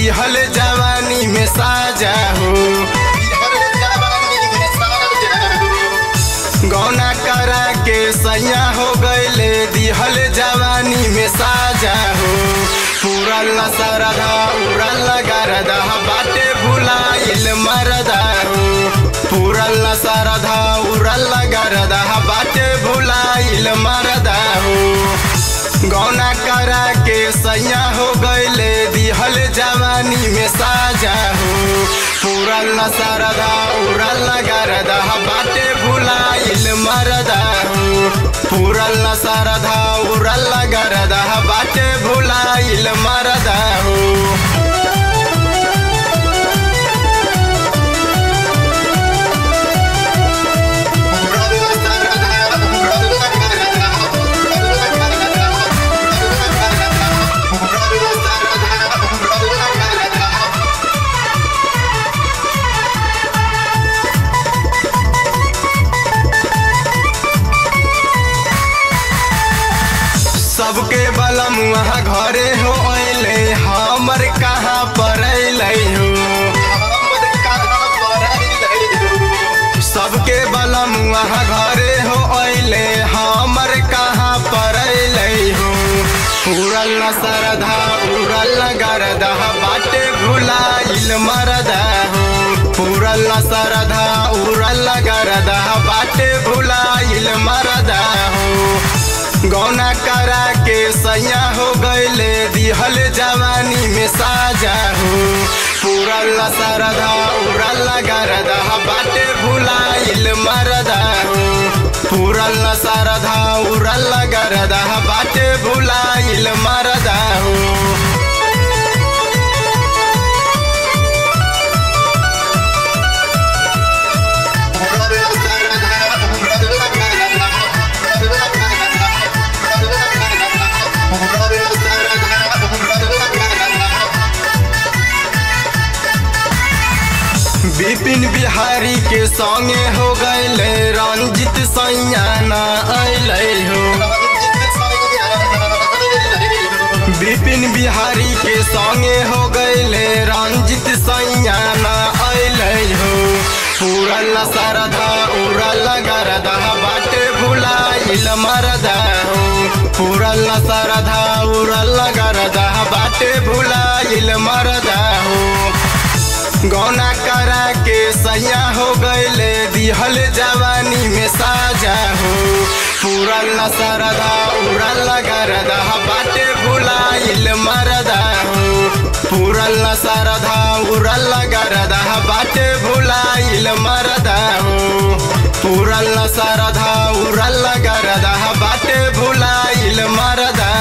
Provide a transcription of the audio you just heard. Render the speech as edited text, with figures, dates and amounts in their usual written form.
दिहल जवानी में साजा हो। गौना करा के सैया हो गईले दिहल जवानी में साजा हो। पूरल सरधा उड़ल गरदा बाटे भुलाइल मरदा हो। पूरल सरधा उड़ल गरदा बाटे भुलाइल मरदा हो। गौना करा के सैया हो गईले दिहल जवानी में साजा हो। पूरल सरधा उड़ल गरदा बाटे भुलाइल मरदा हो। पूरल सरधा उड़ल गरदा बाटे भुलाइल मरदा हो। सबके बलम वहाँ घरे हो अले हमर कहाँ पर अले हो। सबके बलम वहाँ घरे हो अले हमर कहाँ पर अले हो। उड़ल सरधा उड़ल गरदा बाटे भुलाइल मरदा हो। उड़ल सरधा उड़ल गरदा बाटे भुलाइल मरदा हो। गौना करा के सैया हो गईले दिहल जवानी में साजा हो। पूरल सरधा उड़ल गरदा बाटे भुलाइल मरदा हो। पूरल सरधा उड़ल गरदा बाटे भुलाइल मरदा हो। विपिन बिहारी के संगे हो गईले रंजित सैया ना अले हो। विपिन बिहारी के संगे हो गईले रंजित सैया ना अले हो। पूरल सरधा उड़ल गरदा बाटे भुलाइल मरदा हो। पूरल सरधा उड़ल गरदा बाटे भुलाइल मरदा हो। गौना करा के सैया हो गईले दिहल जवानी में साजा हो। पूरल सरधा उड़ल गरदा बाटे भुलाइल मरदा हो। पूरल सरधा उड़ल गरदा बाटे भुलाइल मरदा हो। पूरल सरधा उड़ल गरदा बाटे भुलाइल मरदा।